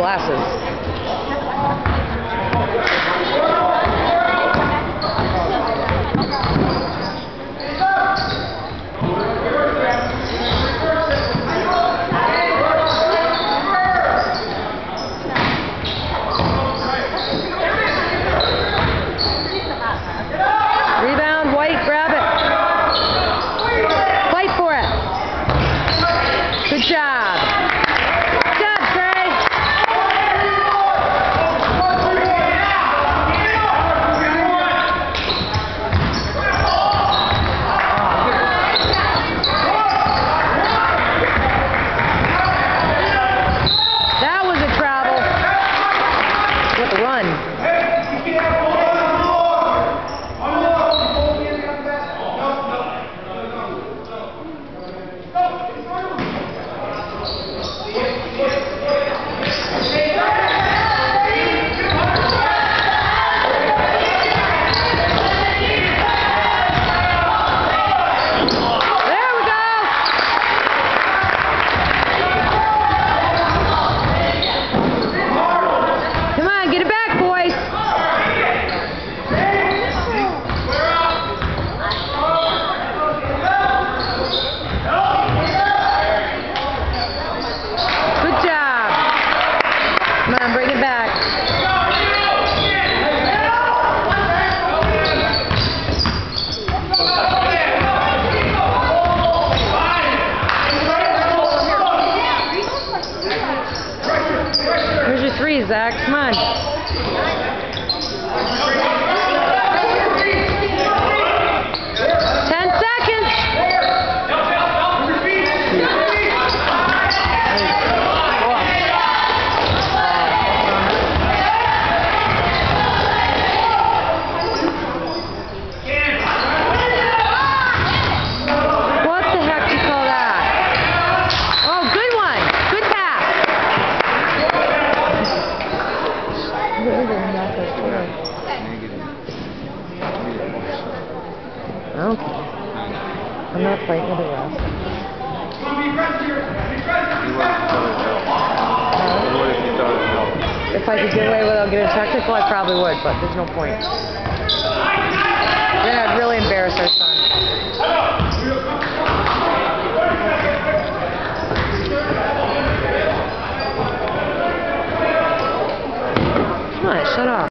glasses. Rebound, White, grab it. Fight for it. Good job. Good job, Trey. That was a travel. What a run. Come on, bring it back. Here's your three, Zach. Come on. 10 seconds. Okay. I'm not fighting with the rest. If I could get away without getting technical, I probably would, but there's no point. Then I'd really embarrass our son.